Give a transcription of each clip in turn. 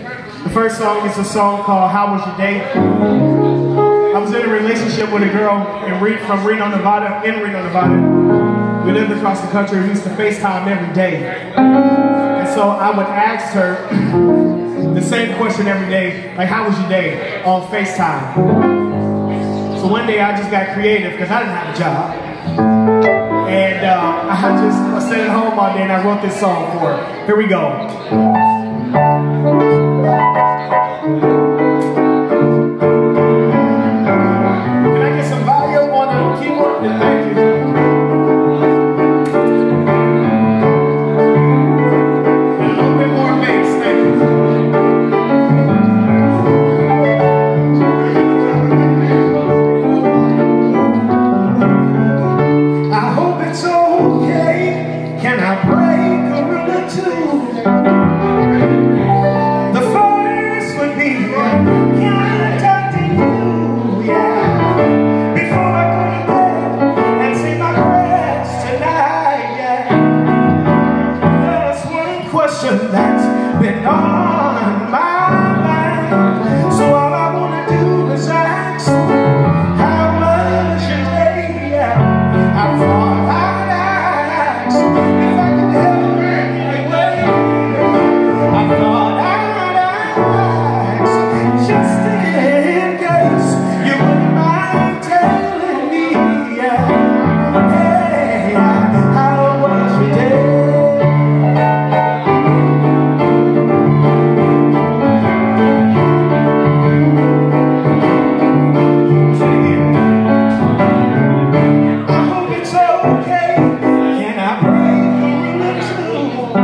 The first song is a song called How Was Your Day? I was in a relationship with a girl from Reno, Nevada, We lived across the country. We used to FaceTime every day. And so I would ask her the same question every day, like, how was your day on FaceTime? So one day I just got creative because I didn't have a job. And I stayed at home all day and I wrote this song for her. Here we go. Can I get some volume on the keyboard? Thank you. And a little bit more bass, thank you. I hope it's okay. Can I break a rule or two? The first would be, can I talk to you? Yeah. Before I go to bed and say my prayers tonight. Yeah. There's one question that's been on my mind. So all I want to do is ask, how was your day? Yeah. I thought I'd ask if I could help her anyway. I thought I'd ask just in case you wouldn't mind telling me, yeah. Hey, how was your day? I hope it's okay. Can I break a rule or two?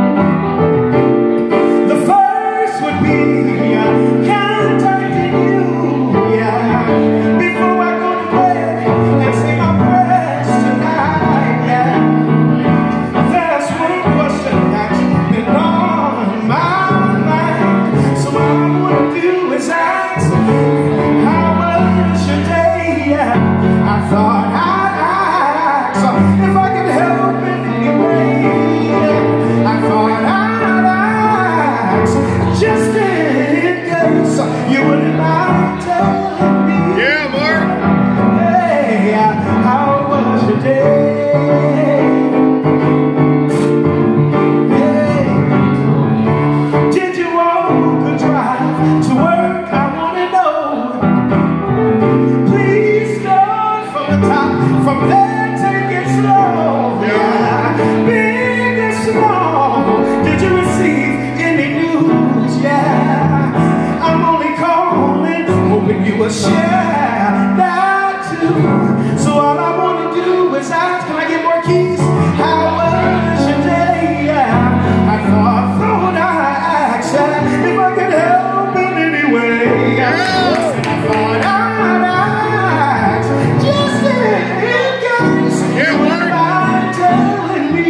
The first would be, contacting you, yeah. Before I go to bed and say my prayers tonight, yeah. There's one question that's been on my mind. So all I want to do is ask, how was your day? Yeah. I thought I'd ask if I could help in any way. I thought I'd ask just in case you wouldn't mind telling me. Yeah, Mark. Hey, how was your day? Hey, did you walk or drive to work? I want to know. Please start from the top, from there take it slow. Yeah, big or small. Did you receive any news? Yeah, I'm only calling, hoping you will share that too. So all I want to do is ask, can I get more keys? How was your day? Yeah, I thought I'd ask if I could help in any way. I thought I'd ask just in case you wouldn't mind telling me.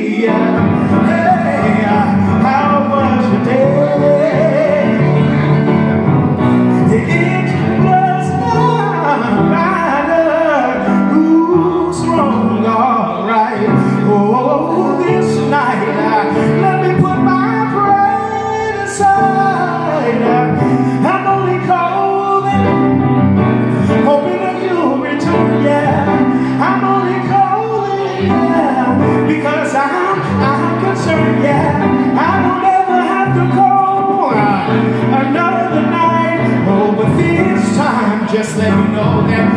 Hey, how was your day? It does not matter who's wrong or right. Oh, this night, let me put my pride aside. I'm only calling, hoping that you'll return, yeah. I'm only calling, yeah, because I'm concerned, yeah. I don't ever have to call another night. Oh, but this time, just let me know that